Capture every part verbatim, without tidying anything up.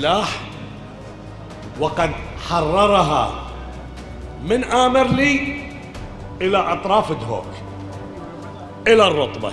السلاح وقد حررها من آمرلي إلى أطراف دهوك إلى الرطبة.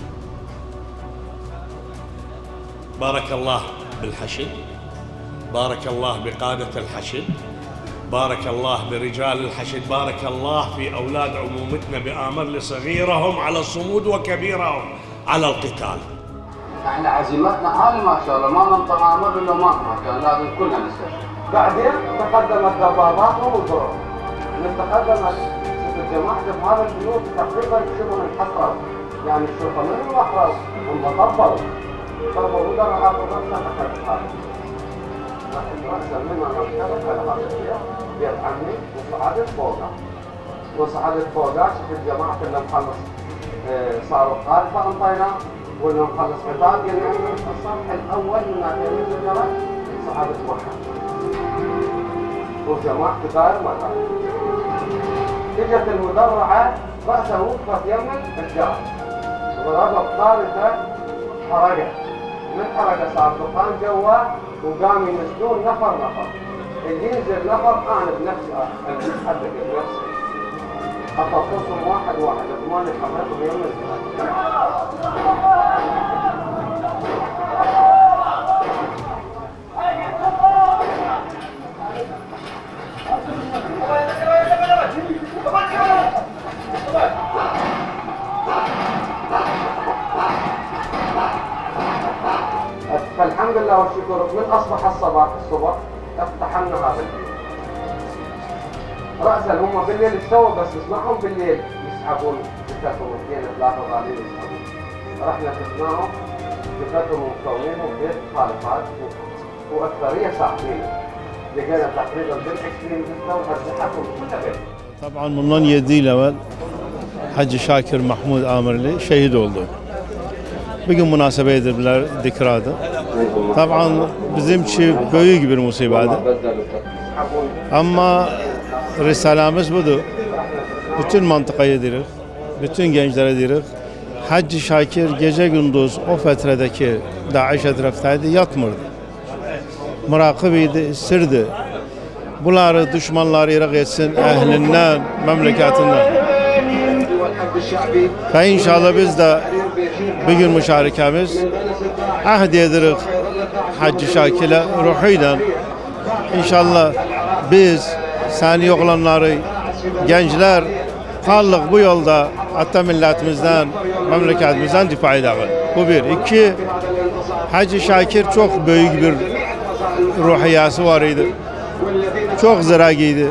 بارك الله بالحشد، بارك الله بقادة الحشد، بارك الله برجال الحشد، بارك الله في أولاد عمومتنا بآمرلي، صغيرهم على الصمود وكبيرهم على القتال. احنا عزيمتنا عالية ما شاء الله، ما ننطق آمرلي الا ما كان لازم كلنا نستشهد. بعدين تقدمت ضباباتهم والضرب، من تقدمت جماعة بهذا البيوت تقريبا شبه انحصروا، يعني الشرطة من انحصروا هم طبوا طبوا ودرعوا ونفسها تحت هذا. لكن رأسا مما نشتغل على هذا الشيء بيت عمي وصعدت فوقها. وصعدت فوقها شفت جماعة اللي مخلص صاروا قادة انطينا واللي مخلص قتال، يعني الصفح الأول من ناحية الجبل صعدت معها. وجماعة داير مدار. اجت المدرعة رأسها وقفت يمن الجبل وضربت طارته حرقت، من حرقة صار دخان جوا وقام ينزلون نفر نفر، اللي ينزل نفر انا بنفسي اتحرك بنفسي اخصصهم واحد واحد ثمانية حركتهم يمن الجبل. فالحمد لله والشكر من اصبح الصباح الصبح اقتحمنا هذا البيت. راسا هم بالليل استووا بس نسمعهم بالليل يسحبون جثثهم اثنين ثلاثه غالين يسحبون. رحنا شفناهم جثثهم مكونينهم بيت خالفات واكثريه صاحبين. لقينا تقريبا بالعشرين جثه وهزحتهم كلها بيت. طبعا bundan yedi yıl evvel Hacı Şakir Mahmud Amirli şehit oldu. Bugün münasebe edildiler dikradı. Tabii bizim için büyük bir musibet. Ama risalemiz budur. Bütün mantıkaya dirik, bütün gençlere dirik. Hacı Şakir gece gündüz o fetredeki Daesh etraftaydı, yatmırdı. Murakibiydi, sirdi. Bunları düşmanları irak etsin, ehlinden, memleketinden. Ve inşallah biz de bugün müşarekemiz ahd edirik Hacı Şakir'le ruhuyla. İnşallah biz sani oğlanları, gençler kaldık bu yolda hatta milletimizden, memleketimizden difa edelim. Bu bir. İki, Hacı Şakir çok büyük bir ruhiyası var idi. Çok ziragiydi.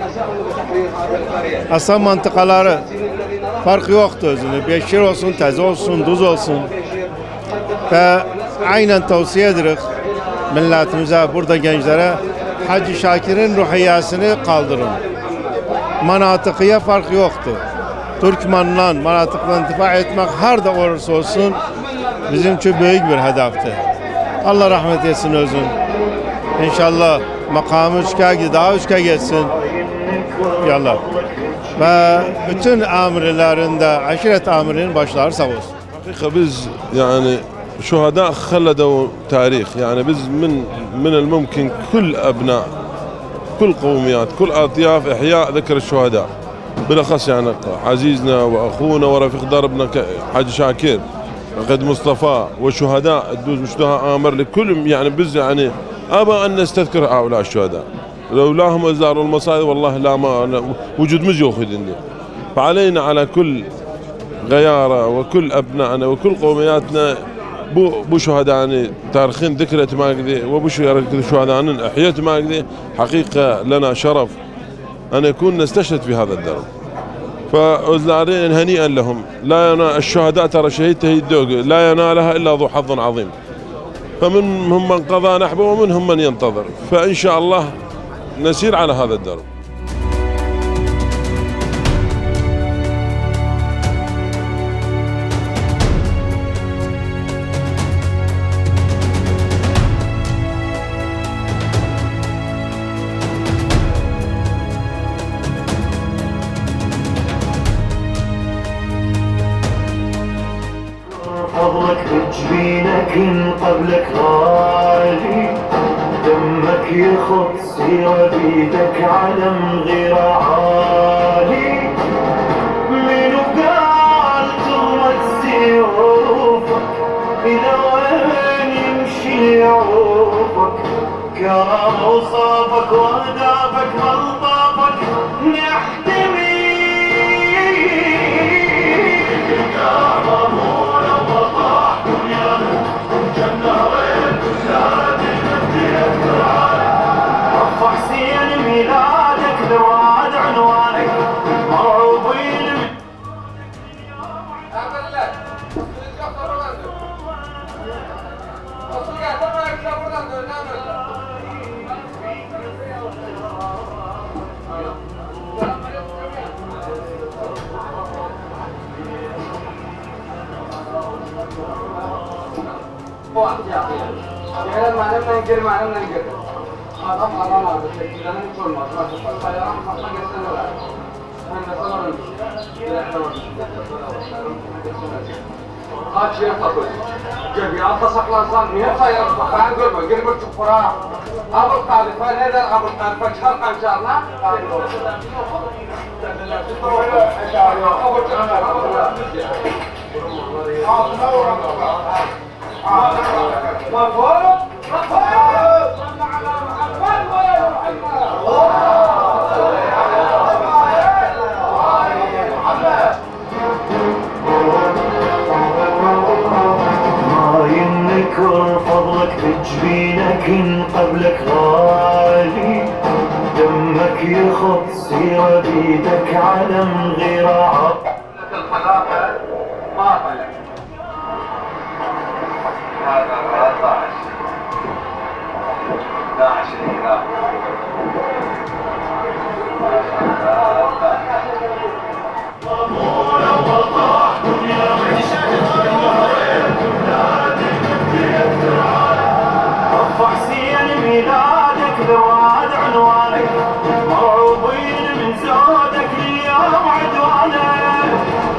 Asla mantıkaları fark yoktu özünde. Beşir olsun, teze olsun, duz olsun. Ve aynen tavsiye ederiz milletimize, burada gençlere Hacı Şakir'in ruhiyasını kaldırın. Manatıkıya fark yoktu. Türkmenle, manatıkla intifa etmek her de olursa olsun bizim için büyük bir hedefti. Allah rahmet etsin özün. İnşallah makamı üçkâ, daha üçkâ geçsin. Yallah. Ve bütün amirlerinde, aşiret amirinin başları sağ olsun. Hakika biz yani şuhada خلدوا تاريخ يعني biz من من الممكن كل أبناء كل قوميات كل أطياف إحياء ذكر الشهداء بالأخص يعني عزيزنا وأخونا ورفيق دربنا حاج شاكر قد مصطفى والشهداء الدوز مشتهى آمر لكل يعني بز يعني أبى أن نستذكر هؤلاء الشهداء لولاهم وزاروا المصائب والله لا ما وجود مز يأخذني فعلينا على كل غيارة وكل أبنائنا وكل قومياتنا بو بو شهداء تاريخين ذكرت ما قدي وبو شهداء أحيت ما قدي حقيقة لنا شرف أن يكون نستشهد في هذا الدرب فأزلارين هنيئا لهم لا ينال الشهداء ترى شهيد تهيد لا ينالها إلا ذو حظ عظيم فمنهم من قضى نحبه ومنهم من ينتظر فإن شاء الله نسير على هذا الدرب. فضلك جبينك قبلك غالي يخط سيرة بيدك علم غير عالي. منو قال تغمد سيوفك إلى وين يمشي يعوفك؟ كرم وصافك وأدابك ملطافك نحتمي. كرمون وطاحكم يا جنة وين بلادي نبتلك العالم. رفع حسين ميلادك ذواد عنوانك مرعوبين. Jangan mana nangkir mana nangkir. Malam malam ada sekitar ni pun malam cepat saya malam kesan lah. Mana sahaja. Tidak tahu. Kaci apa tu? Jadi apa saklasan ni saya pakai gol bagir bercupra. Apa kali pada dah apa kali pecah kancana. فضلك بجبينك إن قبلك غالي. دمك يخط سيرة بيدك علم غير عالي. الخلافة ما طلع. هذا داعش داعش الإله. رفع حسين ميلادك ذواد عنوانك مرعوبين من زودك اليوم عدوانك.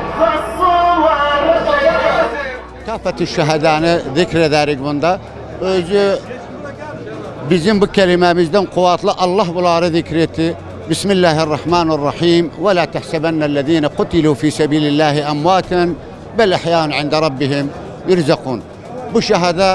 Kafet şehadane zikrederik bunda. Özü bizim bu kelimemizden kuvvetli Allah bunları zikretti. Bismillahirrahmanirrahim. Ve la tehsebennellezine kutilu fi sebilillahi emvaten bel ihyan inde rabbihim yurzakun. Bu şehada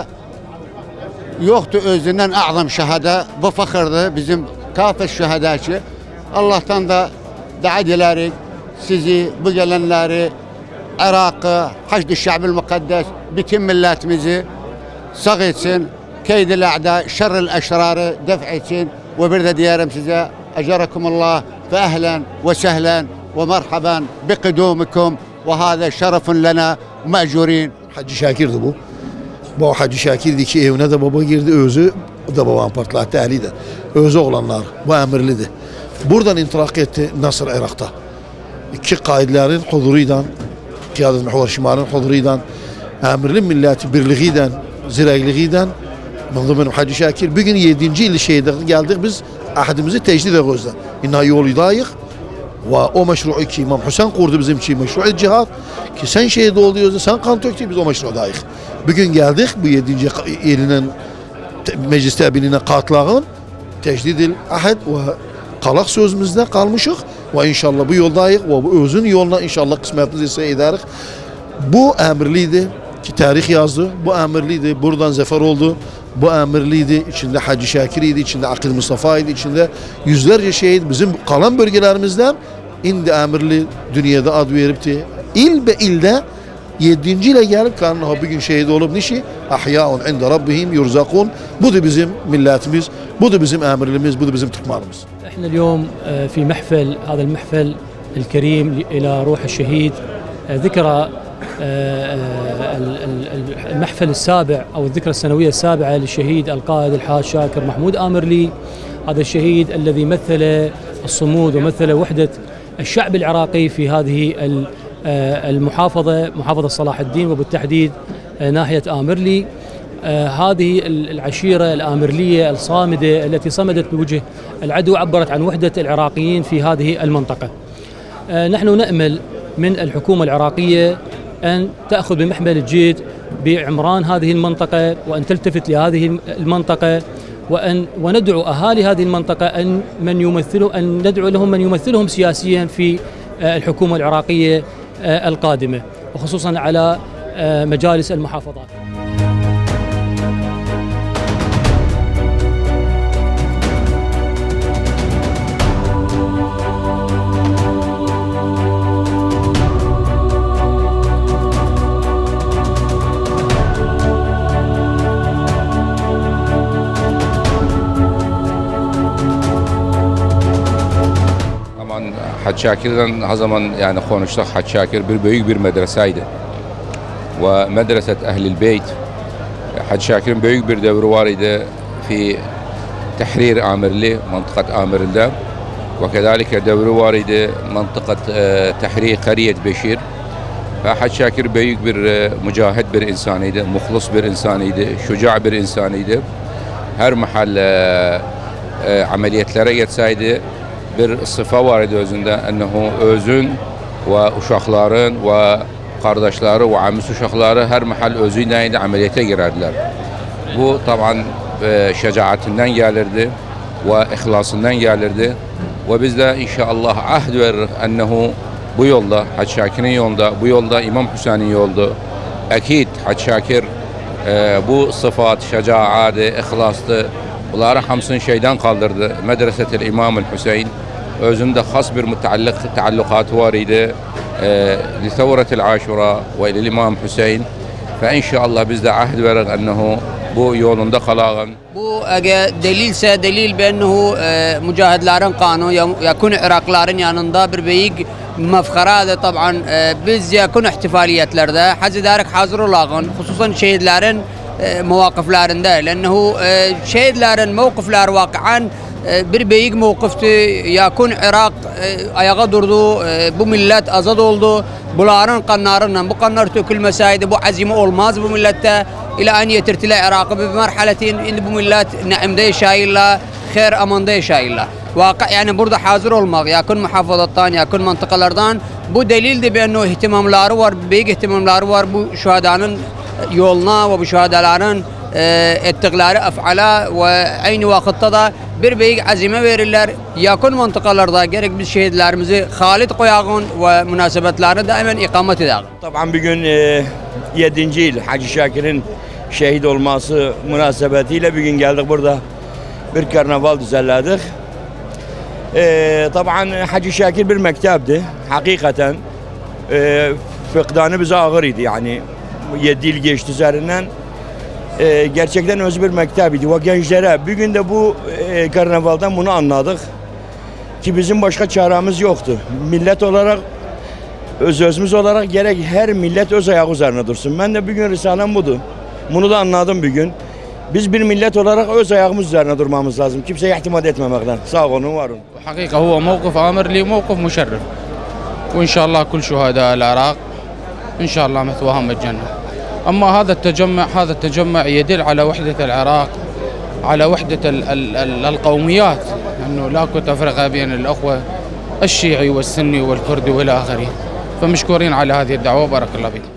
yoktu özünden azam şehada. Bu fakirdi bizim kafet şehadaçı. Allah'tan da dua dilerik sizi bu gelenleri Irak'ı, Haçd-ı Şa'bil Mukaddes, bütün milletimizi sağ etsin, keyd-i a'da, şerril eşrarı def etsin ve bir de diyelim size ecerakumullah ve ehlen ve sehlen ve merhaban biqidumikum ve hâze şerefun lena me'curin. Hacı Şakir'di bu. Bu Hacı Şakir'di ki evine de baba girdi, özü da babam partlattı Ali de. Özü oğlanlar, bu emirliydi. Buradan intilak etti Nasır Irak'ta. İki kaidlerin huzuruyla Kıyadet Muhvar Şimal'in huzuruyla emirli milleti birliğiyle, ziregliğiyle Mınzımın Hacı Şakir. Bugün yedinci yıl şeyde geldik biz ahadimizi tecdid ediyoruz. İnna yolu dayık ve o meşru'u ki İmam Hüseyin kurdu bizim için meşru'u cihad ki sen şehit oluyorsun, sen kan töktün biz o meşru'u dayık. Bugün geldik bu yedinci yılının mecliste binine katlağın tecdid-il ahad ve kalak sözümüzde kalmışık. Ve inşallah bu yoldayıq ve bu özün yoluna inşallah kısmetimiz ise ederiz. Bu emirliydi ki tarih yazdı. Bu emirliydi. Buradan zafer oldu. Bu emirliydi. İçinde Hacı Şakir'iydi. İçinde Akil Mustafa'ydı. İçinde yüzlerce şehit bizim kalan bölgelerimizden indi emirli dünyada ad veripti. İl be ilde yedinci ile gelip kanına bugün şehit olup nişi ahyaun inde rabbihim yurzakun. Bu da bizim milletimiz. Bu da bizim emirlimiz. Bu da bizim Türkmenimiz. احنا اليوم في محفل هذا المحفل الكريم الى روح الشهيد ذكرى المحفل السابع او الذكرى السنويه السابعه للشهيد القائد الحاج شاكر محمود آمرلي. هذا الشهيد الذي مثل الصمود ومثل وحده الشعب العراقي في هذه المحافظه محافظه صلاح الدين وبالتحديد ناحيه آمرلي. آه هذه العشيرة الآمرلية الصامدة التي صمدت بوجه العدو عبرت عن وحدة العراقيين في هذه المنطقة. آه نحن نأمل من الحكومة العراقية أن تأخذ بمحمل الجد بعمران هذه المنطقة وأن تلتفت لهذه المنطقة وأن وندعو أهالي هذه المنطقة أن من يمثلوا أن ندعو لهم من يمثلهم سياسيا في الحكومة العراقية القادمة، وخصوصا على مجالس المحافظات. Hacı Şakir'den her zaman yani konuştuk. Hacı Şakir bir büyük bir medreseydi. Ve medreset Ehl-i Beyt. Hacı Şakir'in büyük bir devri var idi fi Tahrir Amirli, mantıkat Amirli'de. Ve kedalike devri var idi mantıkat Tahrir Kariyet Beşir. Ve Hacı Şakir büyük bir mücahid bir insanıydı, muhlis bir insanıydı, şuca bir insanıydı. Her mahal ameliyetlere geçseydi bir sıfa var idi özünde, ennehu özün ve uşakların ve kardeşleri ve amis uşakları her mahal özüyle ameliyete girerdiler. Bu taban e, şecaatinden gelirdi ve ihlasından gelirdi ve biz de inşallah ahd veririz ennehu bu yolda, Hacı Şakir'in yolunda, bu yolda İmam Hüseyin'in yolda. Akid Hacı Şakir e, bu sıfat, şecaatı, ihlastı, bunları hamsın şeyden kaldırdı. Medresetil İmam Hüseyin özünde has bir müteallik taallukatı var idi. Li Aşura ve ile İmam Hüseyin. Fe inşallah biz de ahd veririz ennehu bu yolunda kalağın. Bu eğer delilse delil bennehu mücahidlerin kanunu yakun Irakların yanında bir büyük mefkaradır taban. Biz yakun ihtifaliyetlerde hacı darik hazır olağın, hususan şehitlerin mevakiflerinde. Lennehu şehitlerin mevkifler vakıan bir büyük mevkifti. Yakun Irak ayağa durdu, bu millet azad oldu. Bunların kanlarından, bu kanlar tökülmeseydi bu azime olmaz bu millette. İlâ en yetirtiler Irak'ı bir merhaletin, indi bu millet naimde yaşayırlar, khair amanda yaşayırlar. Vakı yani burada hazır olmak, yakın muhafazattan, yakın mantıkalardan bu delildi bir enno ihtimamları var, büyük ihtimamları var bu şuhadanın yoluna ve bu şuhadaların ettikleri af'ala ve aynı vakitte da bir büyük azime verirler. Yakın mantıkalarda gerek biz şehitlerimizi halit koyağın ve münasebetlerini daimen ikamet edağın. Tabii bugün e, yedinci yıl Hacı Şakir'in şehit olması münasebetiyle bugün geldik burada bir karnaval düzenledik. E, tabii Hacı Şakir bir mektepti. Hakikaten e, fıkdanı bize ağır idi yani yedi yıl geçti üzerinden. Ee, gerçekten öz bir mektebiydi ve gençlere bugün de bu e, karnavaldan bunu anladık ki bizim başka çaremiz yoktu. Millet olarak öz özümüz olarak gerek her millet öz ayağı üzerine dursun. Ben de bugün risalem budur. Bunu da anladım bugün. Biz bir millet olarak öz ayağımız üzerine durmamız lazım. Kimseye ihtimat etmemekten. Sağ olun, var olun. Hakika huwa mevkif amirli, mevkif müşerref. وإن شاء الله كل شهداء العراق إن شاء الله مثواهم الجنة. أما هذا التجمع هذا التجمع يدل على وحدة العراق، على وحدة ال ال ال القوميات، أنه لا تفرقة بين الأخوة الشيعي والسني والكردي والى آخره. فمشكورين على هذه الدعوة، بارك الله فيكم.